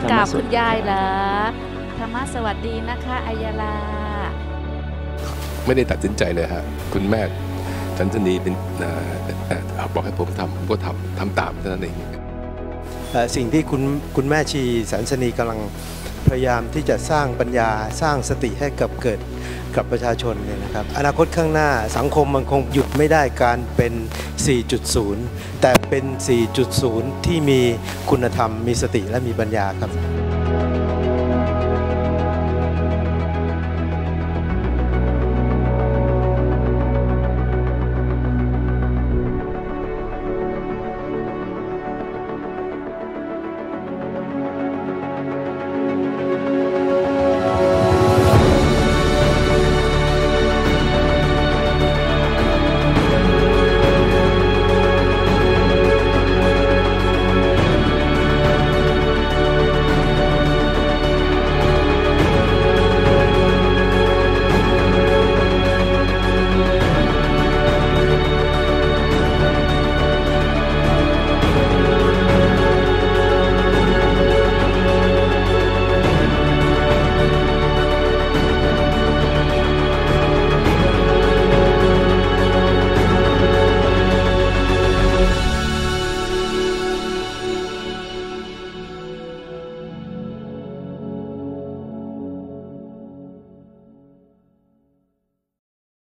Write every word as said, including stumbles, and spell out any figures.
กราบคุณยายเหรอธรรมะสวัสดีนะคะอัยลาไม่ได้ตัดสินใจเลยฮะคุณแม่สันสนีเป็นบอกให้ผมทำผมก็ทำทำตามเท่านั้นเองสิ่งที่คุณคุณแม่ชีสันสนีกำลังพยายามที่จะสร้างปัญญาสร้างสติให้กับเกิดกับประชาชนเนี่ยนะครับอนาคตข้างหน้าสังคมมันคงหยุดไม่ได้การเป็น สี่จุดศูนย์ แต่เป็น สี่จุดศูนย์ ที่มีคุณธรรมมีสติและมีปัญญาครับ